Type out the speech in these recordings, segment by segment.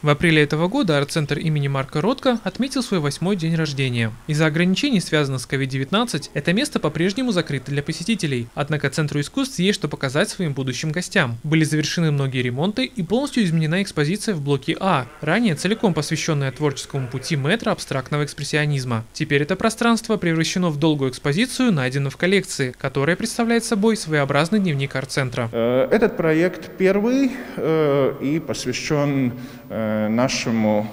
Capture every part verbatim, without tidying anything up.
В апреле этого года арт-центр имени Марка Ротко отметил свой восьмой день рождения. Из-за ограничений, связанных с ковид девятнадцать, это место по-прежнему закрыто для посетителей. Однако Центру искусств есть что показать своим будущим гостям. Были завершены многие ремонты и полностью изменена экспозиция в блоке А, ранее целиком посвященная творческому пути мэтра абстрактного экспрессионизма. Теперь это пространство превращено в долгую экспозицию, найденную в коллекции, которая представляет собой своеобразный дневник арт-центра. Этот проект первый и посвящен нашему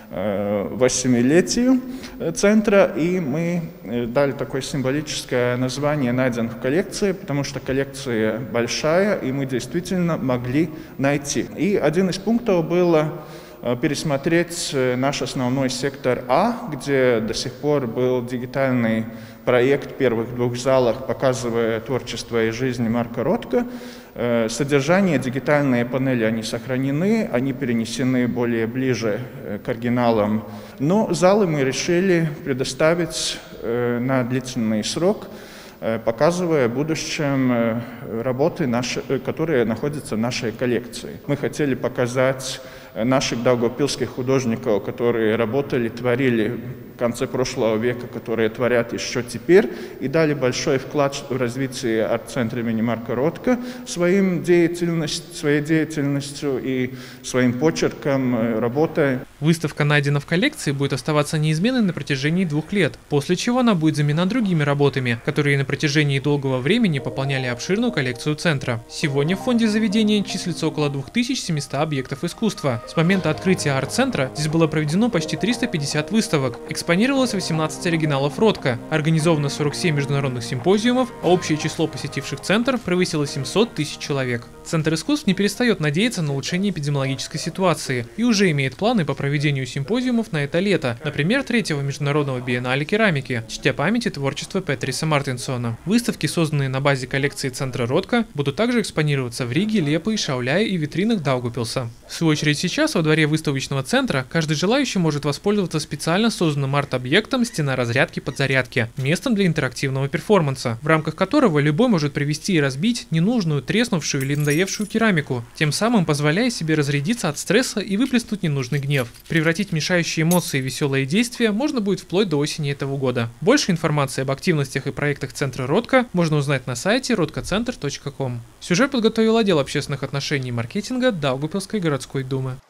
восьмилетию центра, и мы дали такое символическое название «Найден в коллекции», потому что коллекция большая, и мы действительно могли найти. И один из пунктов было пересмотреть наш основной сектор А, где до сих пор был дигитальный проект в первых двух залах, показывая творчество и жизнь Марка Ротко. Содержание, дигитальные панели, они сохранены, они перенесены более ближе к оригиналам. Но залы мы решили предоставить на длительный срок, показывая в будущем работы, наши, которые находятся в нашей коллекции. Мы хотели показать наших даугавпилских художников, которые работали, творили в конце прошлого века, которые творят еще теперь, и дали большой вклад в развитие арт-центра имени Марка Ротко своим деятельность, своей деятельностью и своим почерком, работой. Выставка найдена в коллекции будет оставаться неизменной на протяжении двух лет, после чего она будет заменена другими работами, которые на протяжении долгого времени пополняли обширную коллекцию центра. Сегодня в фонде заведения числится около двух тысяч семисот объектов искусства. С момента открытия арт-центра здесь было проведено почти триста пятьдесят выставок, экспонировалось восемнадцать оригиналов Ротко, организовано сорок семь международных симпозиумов, а общее число посетивших центр превысило семьсот тысяч человек. Центр искусств не перестает надеяться на улучшение эпидемиологической ситуации и уже имеет планы по проведению симпозиумов на это лето, например, третьего международного биеннале керамики, чтя памяти творчества Петриса Мартинсона. Выставки, созданные на базе коллекции Центра Ротко, будут также экспонироваться в Риге, Лепое, Шауляе и витринах Даугавпилса. В свою очередь сейчас во дворе выставочного центра каждый желающий может воспользоваться специально созданным арт-объектом «Стена разрядки подзарядки», местом для интерактивного перформанса, в рамках которого любой может привести и разбить ненужную, треснувшую или надоевшую керамику, тем самым позволяя себе разрядиться от стресса и выплеснуть ненужный гнев. Превратить мешающие эмоции в веселые действия можно будет вплоть до осени этого года. Больше информации об активностях и проектах Центра Ротко можно узнать на сайте роткоцентр точка ком. Сюжет подготовил отдел общественных отношений и маркетинга Даугавпилской городской думы.